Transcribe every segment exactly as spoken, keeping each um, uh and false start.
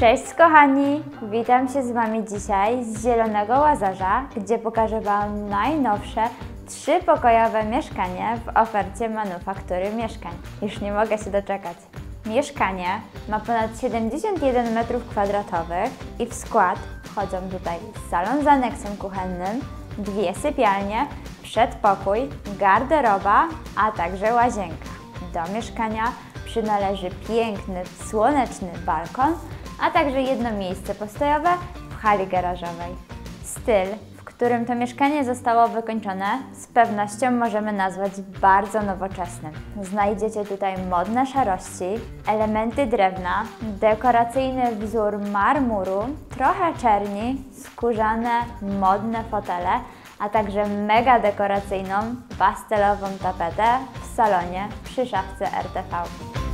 Cześć kochani! Witam się z Wami dzisiaj z Zielonego Łazarza, gdzie pokażę Wam najnowsze trzypokojowe mieszkanie w ofercie Manufaktury Mieszkań. Już nie mogę się doczekać. Mieszkanie ma ponad siedemdziesiąt jeden metrów kwadratowych i w skład wchodzą tutaj salon z aneksem kuchennym, dwie sypialnie, przedpokój, garderoba, a także łazienka. Do mieszkania przynależy piękny, słoneczny balkon, a także jedno miejsce postojowe w hali garażowej. Styl, w którym to mieszkanie zostało wykończone, z pewnością możemy nazwać bardzo nowoczesnym. Znajdziecie tutaj modne szarości, elementy drewna, dekoracyjny wzór marmuru, trochę czerni, skórzane, modne fotele, a także mega dekoracyjną, pastelową tapetę w salonie przy szafce R T V.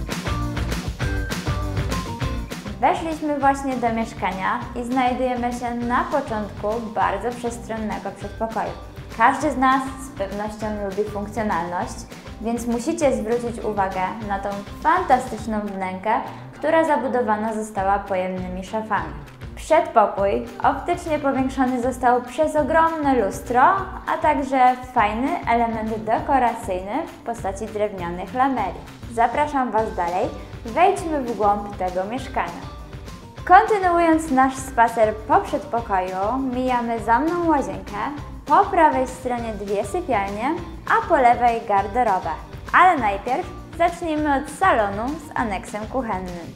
Weszliśmy właśnie do mieszkania i znajdujemy się na początku bardzo przestronnego przedpokoju. Każdy z nas z pewnością lubi funkcjonalność, więc musicie zwrócić uwagę na tą fantastyczną wnękę, która zabudowana została pojemnymi szafami. Przedpokój optycznie powiększony został przez ogromne lustro, a także fajny element dekoracyjny w postaci drewnianych lameli. Zapraszam Was dalej, wejdźmy w głąb tego mieszkania. Kontynuując nasz spacer po przedpokoju, mijamy za mną łazienkę, po prawej stronie dwie sypialnie, a po lewej garderobę. Ale najpierw zacznijmy od salonu z aneksem kuchennym.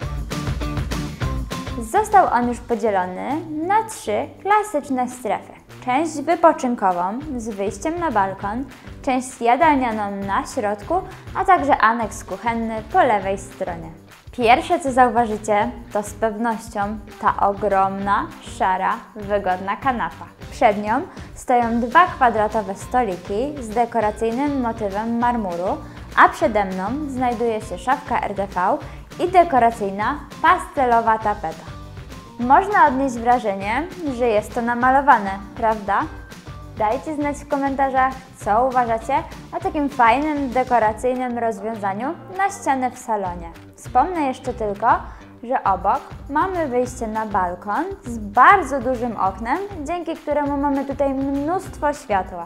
Został on już podzielony na trzy klasyczne strefy. Część wypoczynkową z wyjściem na balkon, część jadalnianą na środku, a także aneks kuchenny po lewej stronie. Pierwsze, co zauważycie, to z pewnością ta ogromna, szara, wygodna kanapa. Przed nią stoją dwa kwadratowe stoliki z dekoracyjnym motywem marmuru, a przede mną znajduje się szafka R T V i dekoracyjna, pastelowa tapeta. Można odnieść wrażenie, że jest to namalowane, prawda? Dajcie znać w komentarzach, co uważacie o takim fajnym, dekoracyjnym rozwiązaniu na ścianę w salonie. Wspomnę jeszcze tylko, że obok mamy wyjście na balkon z bardzo dużym oknem, dzięki któremu mamy tutaj mnóstwo światła.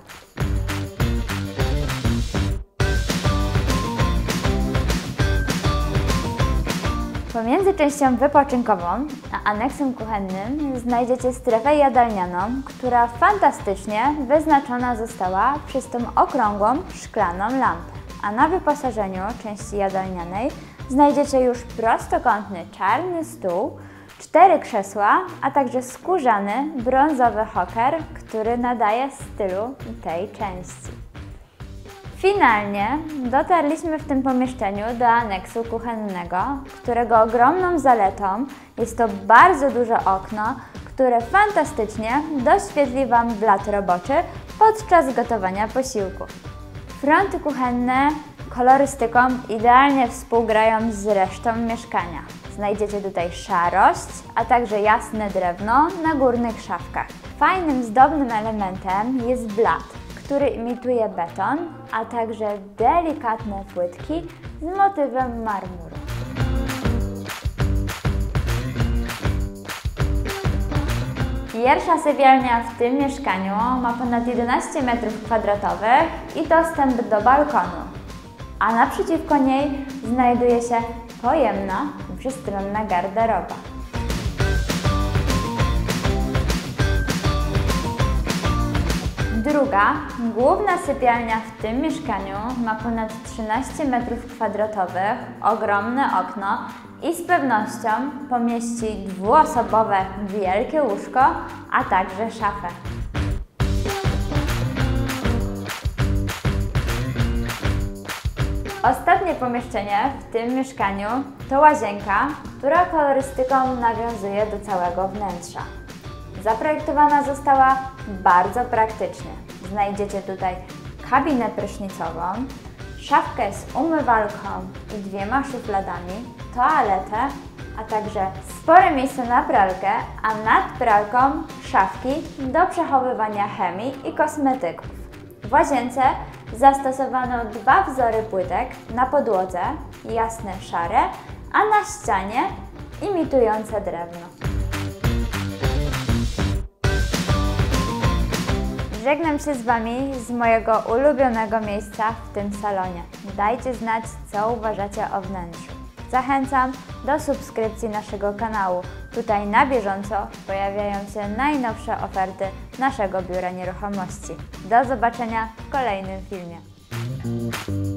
Pomiędzy częścią wypoczynkową a aneksem kuchennym znajdziecie strefę jadalnianą, która fantastycznie wyznaczona została przez tą okrągłą, szklaną lampę. A na wyposażeniu części jadalnianej znajdziecie już prostokątny, czarny stół, cztery krzesła, a także skórzany, brązowy hoker, który nadaje stylu tej części. Finalnie dotarliśmy w tym pomieszczeniu do aneksu kuchennego, którego ogromną zaletą jest to bardzo duże okno, które fantastycznie doświetli Wam blat roboczy podczas gotowania posiłków. Fronty kuchenne kolorystyką idealnie współgrają z resztą mieszkania. Znajdziecie tutaj szarość, a także jasne drewno na górnych szafkach. Fajnym, zdobnym elementem jest blat, który imituje beton, a także delikatne płytki z motywem marmuru. Pierwsza sypialnia w tym mieszkaniu ma ponad jedenaście metrów kwadratowych i dostęp do balkonu, a naprzeciwko niej znajduje się pojemna, przystronna garderoba. Druga, główna sypialnia w tym mieszkaniu ma ponad trzynaście metrów kwadratowych, ogromne okno i z pewnością pomieści dwuosobowe wielkie łóżko, a także szafę. Ostatnie pomieszczenie w tym mieszkaniu to łazienka, która kolorystyką nawiązuje do całego wnętrza. Zaprojektowana została bardzo praktycznie. Znajdziecie tutaj kabinę prysznicową, szafkę z umywalką i dwiema szufladami, toaletę, a także spore miejsce na pralkę, a nad pralką szafki do przechowywania chemii i kosmetyków. W łazience zastosowano dwa wzory płytek na podłodze, jasne szare, a na ścianie imitujące drewno. Żegnam się z Wami z mojego ulubionego miejsca w tym salonie. Dajcie znać, co uważacie o wnętrzu. Zachęcam do subskrypcji naszego kanału. Tutaj na bieżąco pojawiają się najnowsze oferty naszego biura nieruchomości. Do zobaczenia w kolejnym filmie.